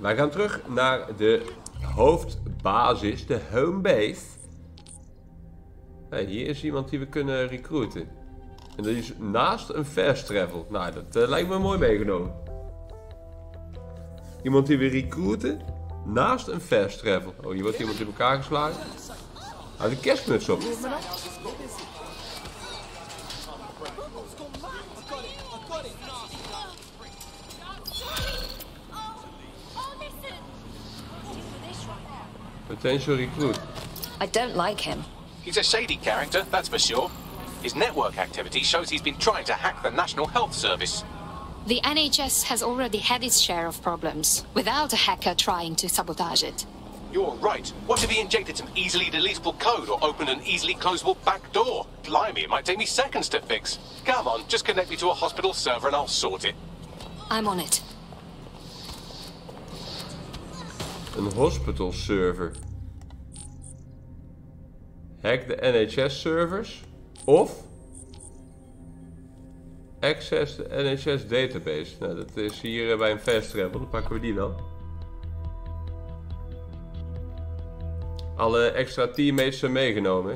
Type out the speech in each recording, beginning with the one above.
Wij gaan terug naar de hoofdbasis, de homebase. Hey, hier is iemand die we kunnen recruiten. En dat is naast een fast travel. Nou, dat lijkt me mooi meegenomen. Iemand die we recruiten naast een fast travel. Oh, hier wordt iemand in elkaar geslagen. Hij heeft een kerstmuts op. Potential recruit. I don't like him. He's a shady character, that's for sure. His network activity shows he's been trying to hack the National Health Service. The NHS has already had its share of problems, without a hacker trying to sabotage it. You're right. What if he injected some easily deletable code or opened an easily closable back door? Blimey, it might take me seconds to fix. Come on, just connect me to a hospital server and I'll sort it. I'm on it. Een hospital server. Hack de NHS servers. Of access de NHS database. Nou, dat is hier bij een fast travel. Dan pakken we die wel. Alle extra teammates zijn meegenomen.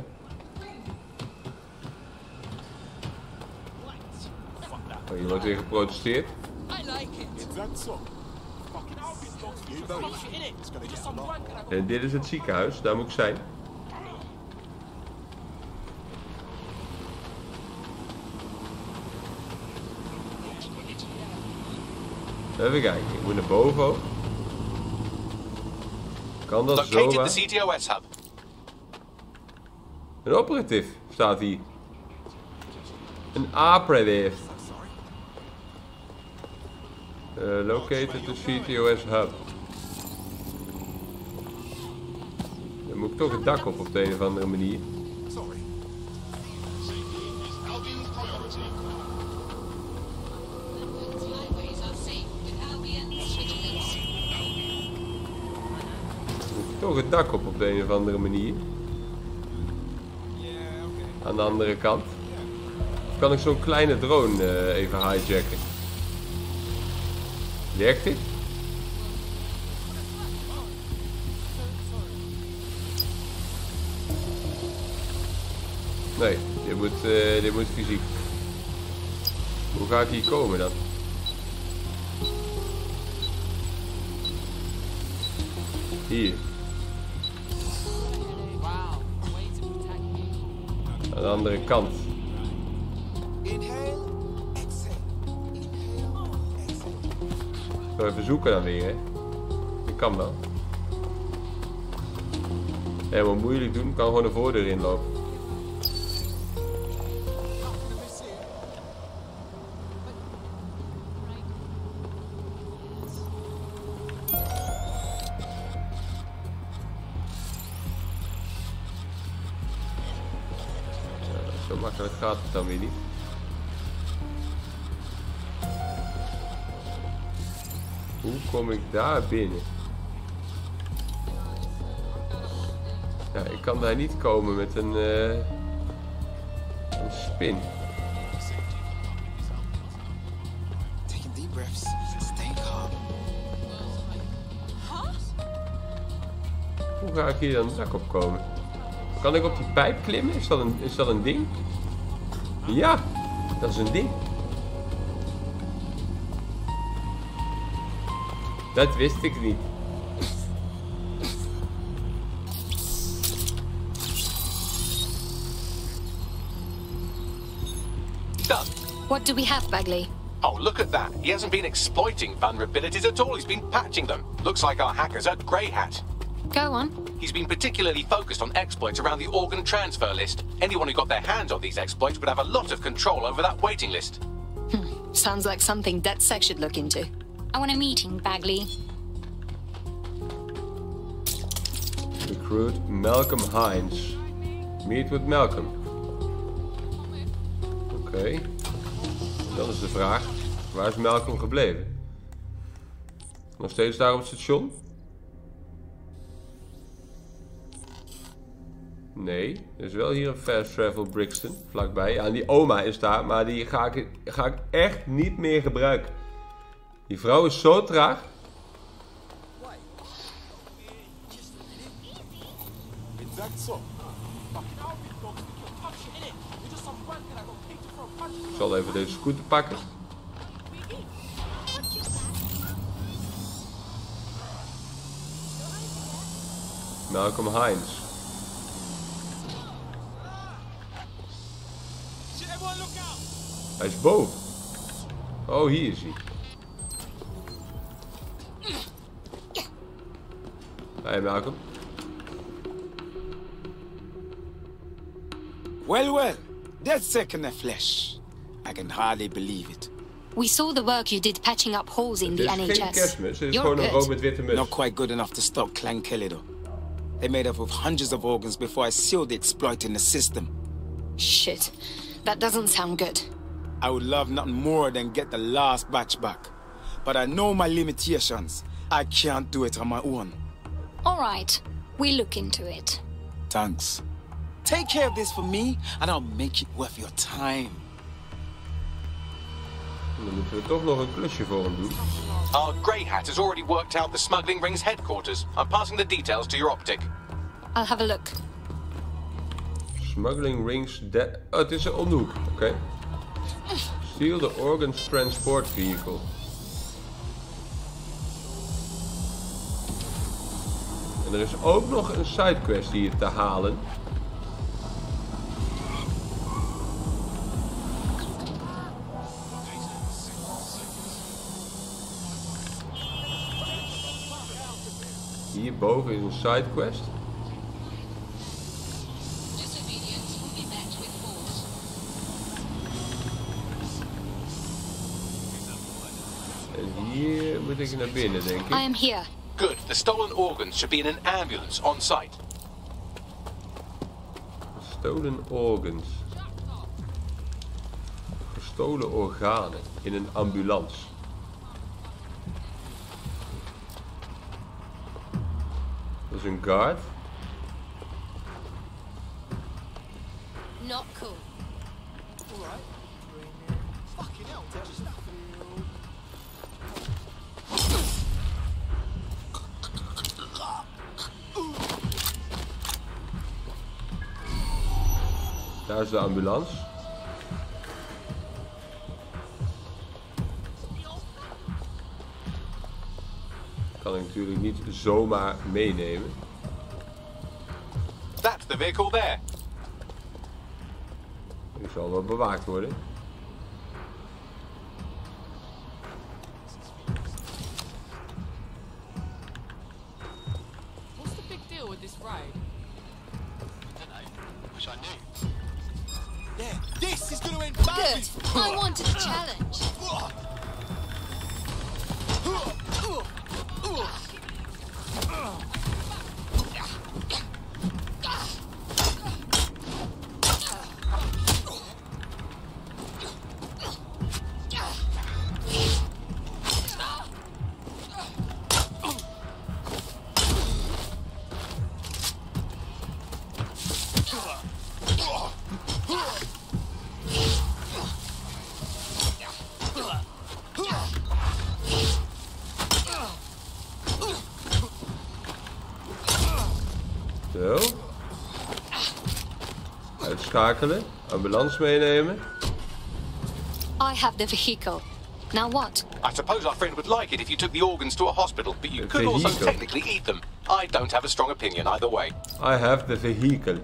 Oh, hier wordt weer geprotesteerd. En dit is het ziekenhuis, daar moet ik zijn. Even kijken, ik moet naar boven ook. Kan dat zo? Located the CTOS hub. Een operatief staat hier. Een operative. Located the CTOS hub. Dan moet ik toch het dak op de een of andere manier. Toch het dak op de een of andere manier. Aan de andere kant. Of kan ik zo'n kleine drone even hijacken? Werkt dit? Nee, dit moet fysiek. Hoe ga ik hier komen dan? Hier. Aan de andere kant. Zo even zoeken dan weer, hè. Dat kan wel. Helemaal moeilijk doen, kan gewoon de voordeur inlopen. Zo makkelijk gaat het dan weer niet. Hoe kom ik daar binnen? Ja, ik kan daar niet komen met een spin. Hoe ga ik hier dan het dak op komen? Kan ik op die pijp klimmen? Is dat een ding? Ja, dat is een ding. Dat wist ik niet. Done. What do we have, Bagley? Oh, look at that. He hasn't been exploiting vulnerabilities at all. He's been patching them. Looks like our hackers are grey hat. Go on. He's been particularly focused on exploits around the organ transfer list. Anyone who got their hands on these exploits would have a lot of control over that waiting list. Sounds like something DedSec should look into. I want a meeting, Bagley. Recruit Malcolm Hines. Meet with Malcolm. Oké. Dan is de vraag, waar is Malcolm gebleven? Nog steeds daar op het station? Nee, er is wel hier een fast travel Brixton vlakbij. Ja, en die oma is daar, maar die ga ik echt niet meer gebruiken. Die vrouw is zo traag. That's so. Ik zal even deze scooter pakken. Malcolm Hines. Hij is boven. Oh, hier is hij. Hey, Malcolm. Well, that's second of flesh. I can hardly believe it. We saw the work you did patching up holes in the Dit is geen NHS. kerstmis, dit is You're gewoon een good. rood met witte muts. Not quite good enough to stop Clan Kelly, though. They made up of hundreds of organs before I sealed the exploit in the system. Shit. That doesn't sound good. I would love nothing more than get the last batch back. But I know my limitations. I can't do it on my own. All right. We look into it. Thanks. Take care of this for me, and I'll make it worth your time. Dan moeten we toch nog een klusje voor hem doen. Our Grey Hat has already worked out the smuggling ring's headquarters. I'm passing the details to your optic. I'll have a look. Smuggling rings. Oh, het is een omhoek. Oké. Steal the organs transport vehicle. En er is ook nog een sidequest hier te halen. Hierboven is een sidequest. En hier moet ik naar binnen, denk ik. I am here. Good. The stolen organs should be in an ambulance on site. Stolen organs. Gestolen organen in een ambulance. Dat is een guard. Not cool. Daar is de ambulance. Kan ik natuurlijk niet zomaar meenemen. That's the vehicle there. Die zal wel bewaakt worden. What's the big deal with this ride? I don't know. Wish I knew. Yeah, this is gonna end badly. Good. I wanted a challenge. Zo. Uitschakelen. Ambulance meenemen. I have the vehicle. Now what? I suppose our friend would like it if you took the organs to a hospital, but you could also Vehicle. technically eat them. I don't have a strong opinion either way. I have the vehicle.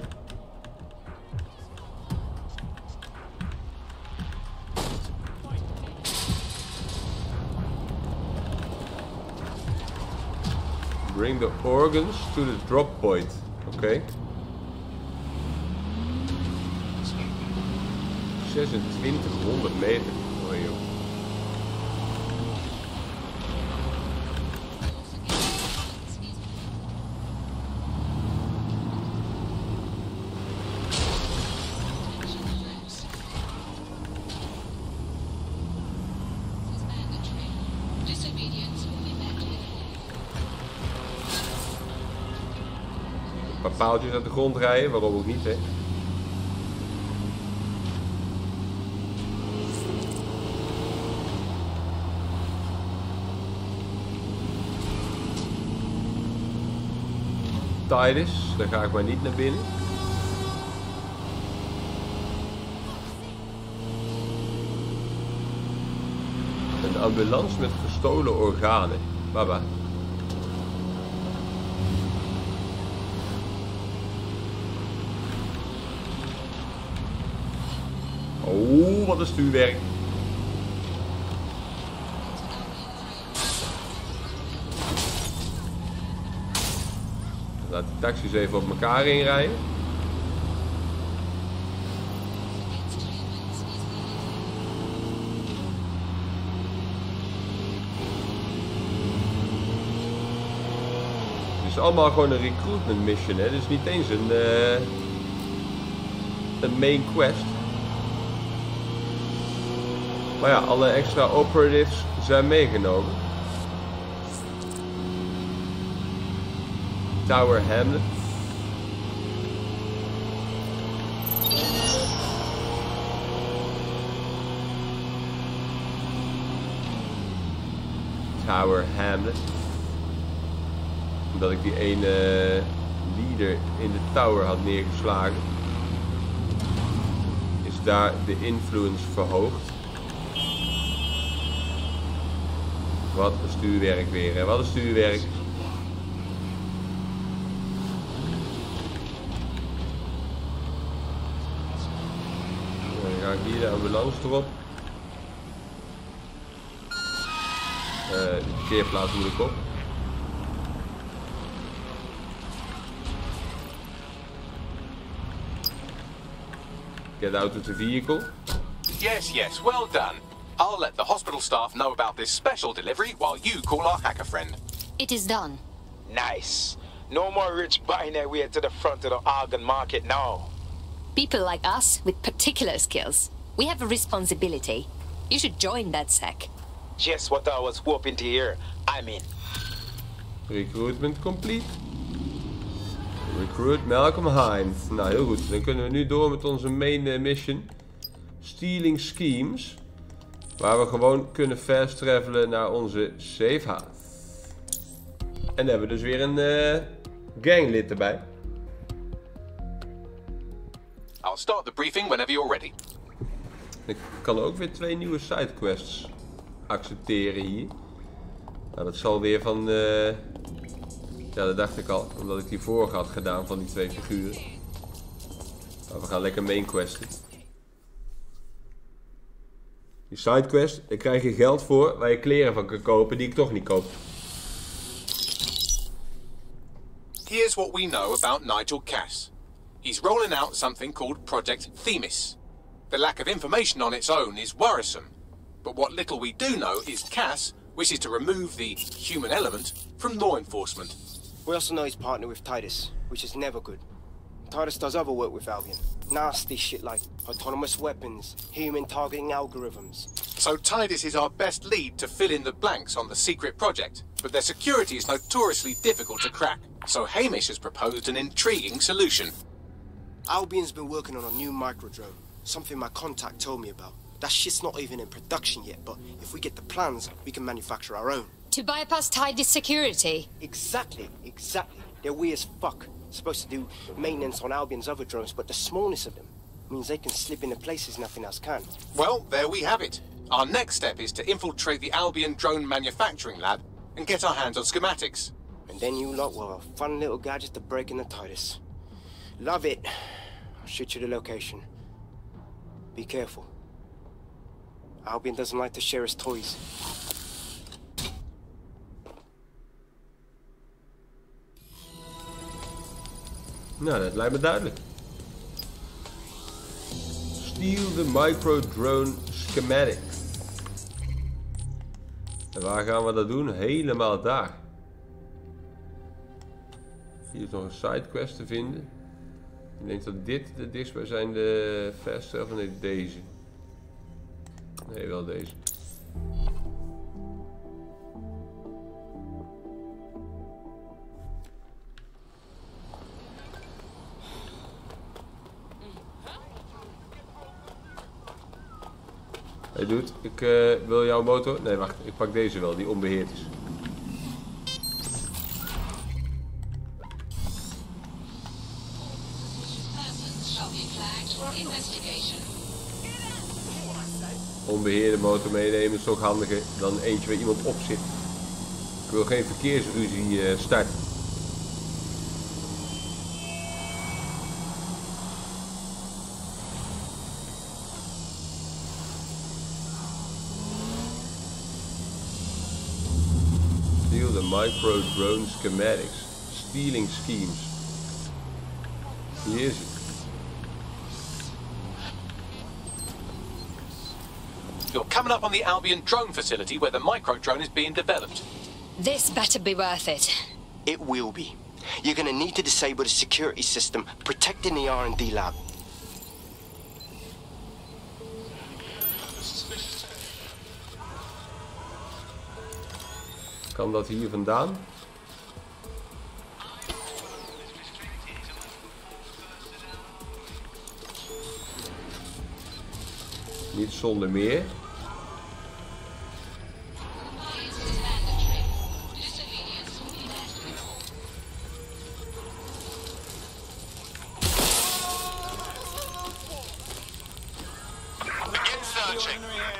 Bring the organs to the drop point. Oké. 2600 meter. Oh joh. Een paar paaltjes uit de grond rijden, waarom ook niet, hè? Titus, daar ga ik maar niet naar binnen. Een ambulance met gestolen organen. Baba. Oh, wat een stuurwerk. Laat de taxis even op elkaar heen rijden. Het is allemaal gewoon een recruitment mission, hè? Dus niet eens een main quest. Maar ja, alle extra operatives zijn meegenomen. Tower Hamlet. Tower Hamlet. Omdat ik die ene leader in de tower had neergeslagen, is daar de influence verhoogd. Wat een stuurwerk weer, hè? Wat een stuurwerk. Dan ga ik hier de ambulance erop. De parkeerplaats moet ik op. Get out of the vehicle. Yes, yes, well done. I'll let the hospital staff know about this special delivery while you call our hacker friend. It is done. Nice. No more rich buying their way to the front of the organ market now. People like us with particular skills. We have a responsibility. You should join that sec. Just what I was hoping to hear. I'm in. Recruitment complete. Recruit Malcolm Hines. Nou, heel goed. Dan kunnen we nu door met onze main mission. Stealing Schemes. Waar we gewoon kunnen fast travelen naar onze safe house. En dan hebben we dus weer een ganglid erbij. I'll start the briefing whenever you're ready. Ik kan ook weer 2 nieuwe sidequests accepteren hier. Nou, dat zal weer van... ja, dat dacht ik al. Omdat ik die vorige had gedaan van die 2 figuren. Maar we gaan lekker main questen. Die sidequest, daar krijg je geld voor waar je kleren van kan kopen die ik toch niet koop. Here's what we know about Nigel Cass. He's rolling out something called Project Themis. The lack of information on its own is worrisome. But what little we do know is Cass wishes to remove the human element from law enforcement. We also know he's partnered with Titus, which is never good. Titus does other work with Albion. Nasty shit like autonomous weapons, human targeting algorithms. So Titus is our best lead to fill in the blanks on the secret project, but their security is notoriously difficult to crack. So Hamish has proposed an intriguing solution. Albion's been working on a new microdrone, something my contact told me about. That shit's not even in production yet, but if we get the plans, we can manufacture our own. To bypass Titus security. Exactly. They're weird as fuck. Supposed to do maintenance on Albion's other drones, but the smallness of them means they can slip into places nothing else can. Well, there we have it. Our next step is to infiltrate the Albion drone manufacturing lab and get our hands on schematics. And then you lot will have a fun little gadget to break in the Titus. Love it. I'll shoot you the location. Be careful. Albion doesn't like to share his toys. Nou, dat lijkt me duidelijk. Steal the microdrone schematics. En waar gaan we dat doen? Helemaal daar. Hier is nog een sidequest te vinden. Ik denk dat dit de dichtstbijzijnde fast travel. Nee, deze. Nee, wel deze. Hey dude, ik wil jouw motor. Nee, wacht, ik pak deze wel, die onbeheerd is. Onbeheerde motor meenemen is ook handiger dan eentje waar iemand op zit. Ik wil geen verkeersruzie starten. Steal the micro drone schematics. Stealing schemes. Hier is het. You're coming up on the Albion drone facility where the micro drone is being developed. This better be worth it. It will be. You're gonna need to disable the security system protecting the R&D lab. Kan dat hier vandaan? Niet zonder meer. Begin searching.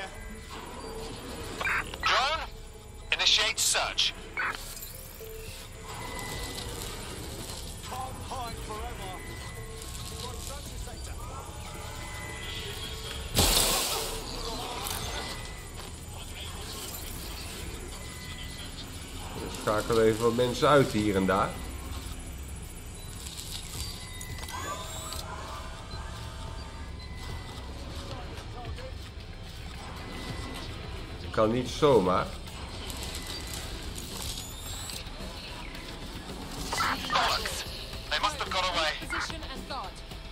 Drone, initiate search. Schakel even wat mensen uit hier en daar. Kan niet zomaar. Bollocks. They must have got away. Position and guard.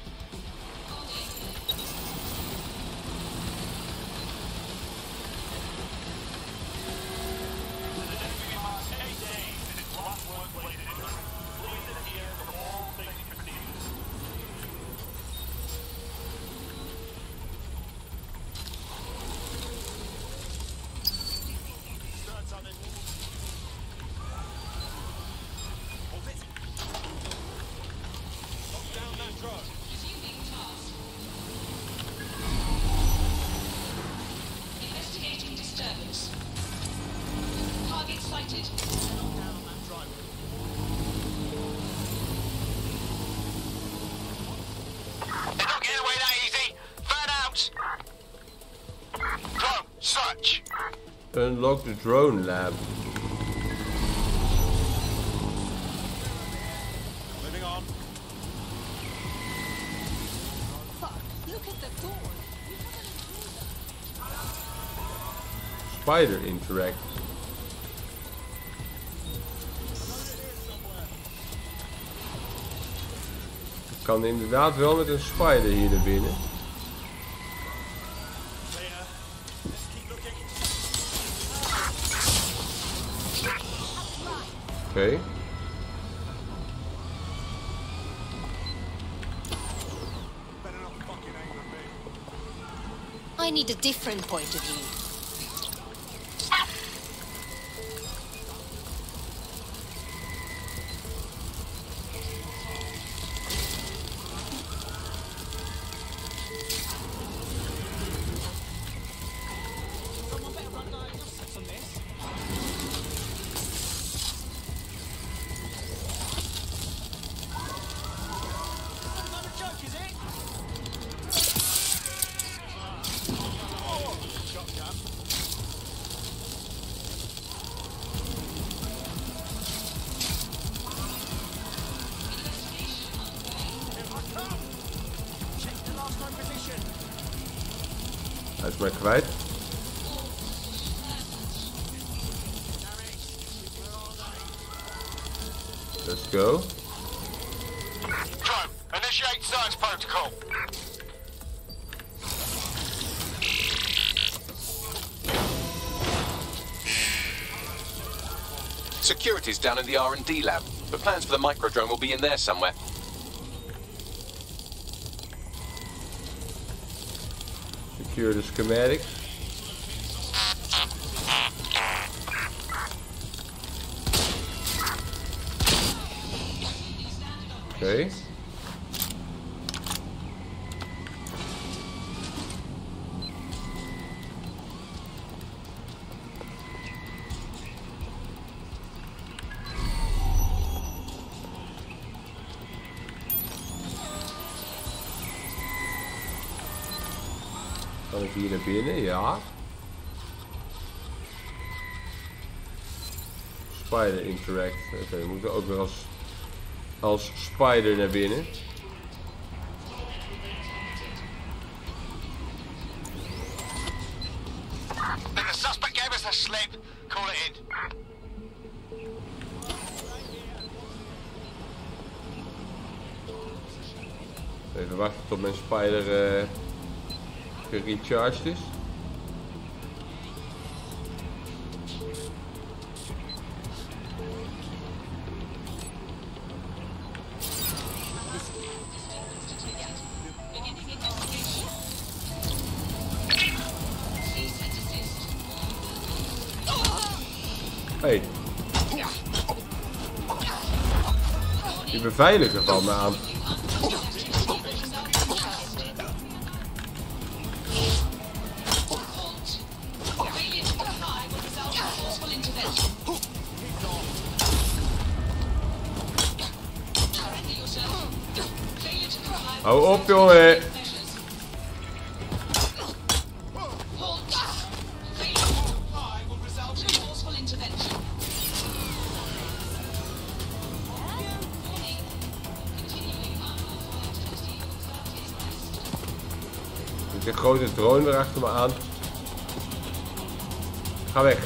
Investigating disturbance. Target sighted. They're not getting away that easy. Fan out. Drone, search. Unlock the drone lab. Moving on. Fuck, look at the door. Spider interact. Ik kan inderdaad wel met een spider hier naar binnen. Oké. I need a different point of view. Hij is mij kwijt. Let's go. Drone, initiate search protocol. Security's down in the R&D lab, but plans for the microdrone will be in there somewhere. Secure the schematics. Oké. Kan ik hier naar binnen? Ja. Spider interact. Oké, dan moet ik ook weer als spider naar binnen. The suspect gave us a slip. Call it in. Even wachten tot mijn spider gerecharged is. Hey. Die beveiliger valt me aan. Hou op, jongen! Er zit een grote drone weer achter me aan. Ga weg.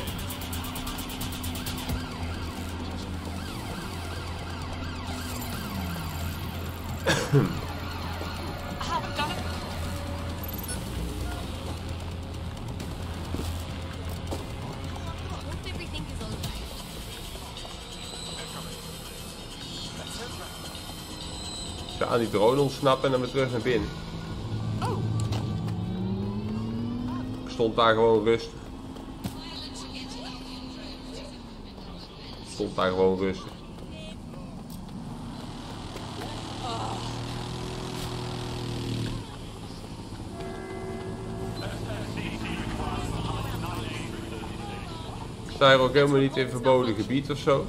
Aan die drone ontsnappen en dan weer terug naar binnen. Ik stond daar gewoon rustig. Ik sta hier ook helemaal niet in verboden gebied of zo.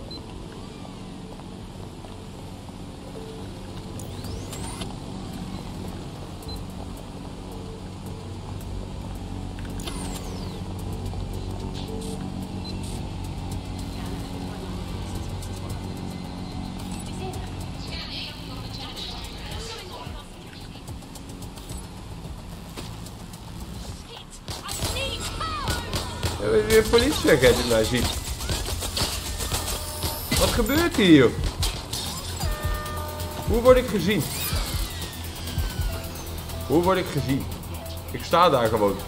De politieagent die mij ziet. Wat gebeurt hier? Hoe word ik gezien? Ik sta daar gewoon.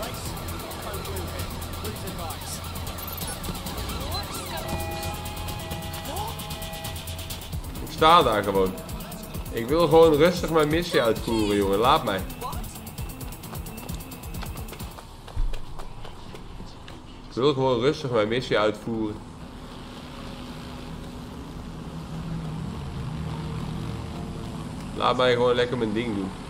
Ik wil gewoon rustig mijn missie uitvoeren, jongen. Laat mij. Ik wil gewoon rustig mijn missie uitvoeren. Laat mij gewoon lekker mijn ding doen.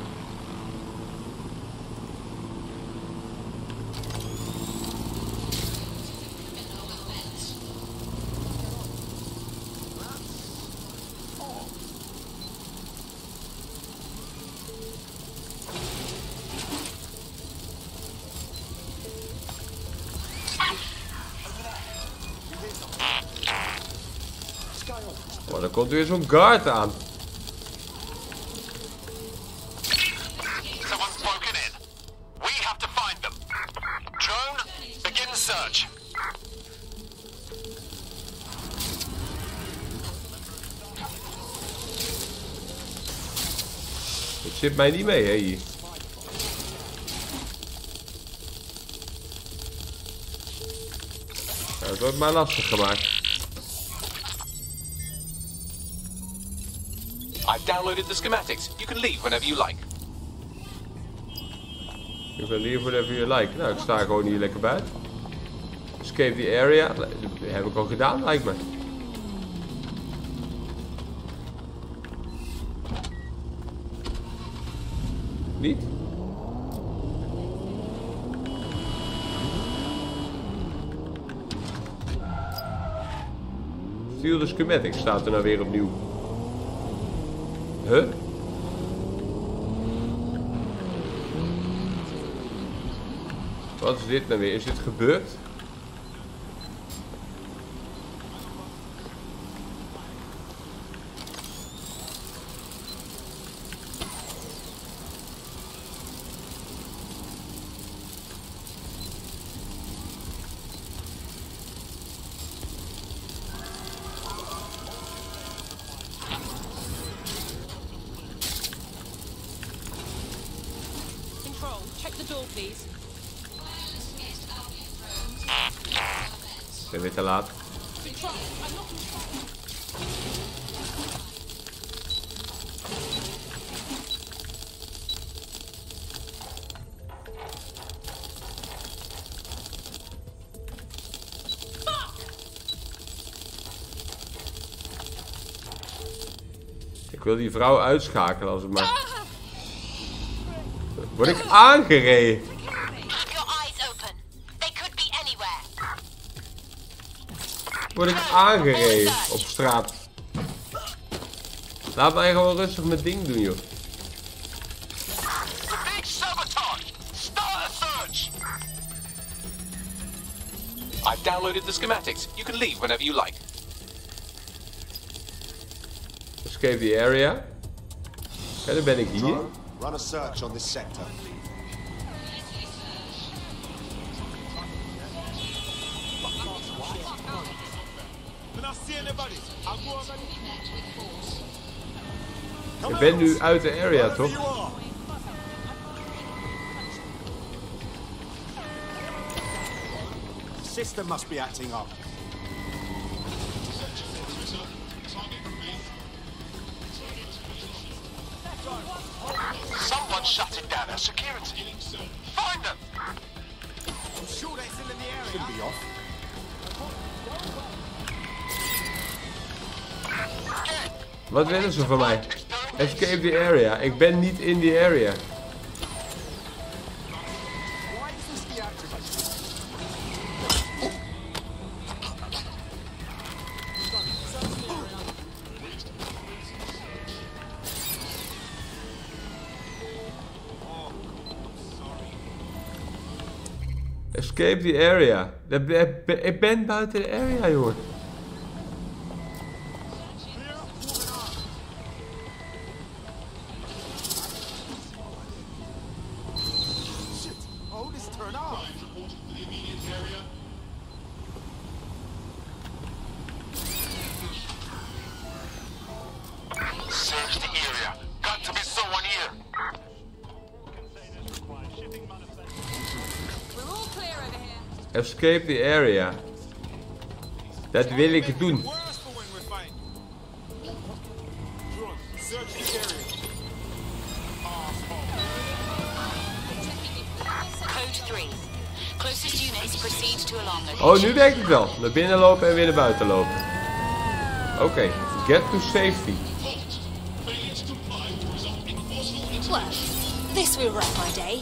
Oh, dan komt weer zo'n guard aan. Someone's broken in. We have to find them. Drone, begin search. Het zit mij niet mee, hè, hier. Nou, het wordt mij lastig gemaakt. I've downloaded the schematics. You can leave whenever you like. You can leave whenever you like. Nou, ik sta gewoon hier lekker buiten. Escape the area. Dat heb ik al gedaan, lijkt me. Niet? Steal the schematics staat er nou weer opnieuw. Huh? Wat is dit nou weer? Is dit gebeurd? Control, check the door, please. Ik ben weer te laat. Control, I'm not control. Ik wil die vrouw uitschakelen als het maar... Word ik aangereden? Keep your eyes open. They could be anywhere. Word ik aangereden op straat? Laat mij gewoon rustig mijn ding doen, joh. Big sabotage! Start a search! I've downloaded the schematics. You can leave whenever you like. Escape the area. En dan ben ik hier. Run a search on this sector. Ik ben nu uit de area, toch? The system must be acting up. Someone's shutting down our security. Find them! I'm sure they're still in the area. Shouldn't be off. Wat willen ze van mij? Escape the area. Ik ben niet in die area. Why is this deactivated? Escape the area. Ik ben buiten de area, jongen. Oh, this turn off. Search the area. Got to be someone here. We're all clear over here. Escape the area. Dat wil ik doen. Worse for when we're fighting. Drone, search the area. Code 3. Closest units proceed to alarm location. Oh, nu werkt het wel. Naar binnen lopen en weer naar buiten lopen. Oké. Get to safety. Well, this will wreck my day.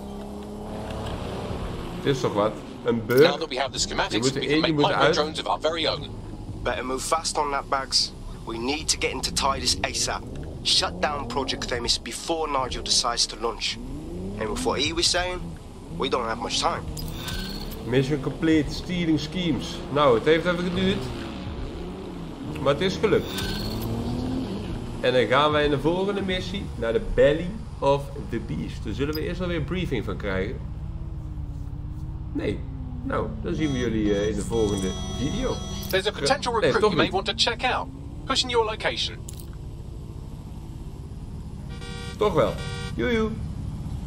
Het is toch wat? Een Now bug. that we have the Je schematics, moet we erin, can je make moet micro uit. drones of our very own. Better move fast on that, Bags. We need to get into Tidus ASAP. Shut down Project Themis before Nigel decides to launch. And with what he was saying, we don't have much time. Mission complete. Stealing schemes. Nou, het heeft even geduurd. Maar het is gelukt. En dan gaan wij in de volgende missie naar de Belly of the Beast. Daar zullen we eerst alweer een briefing van krijgen. Nee. Nou, dan zien we jullie in de volgende video. There's a potential Nee, recruit toch you may niet. want to check out. Pushing your location. Toch wel. Joejoe.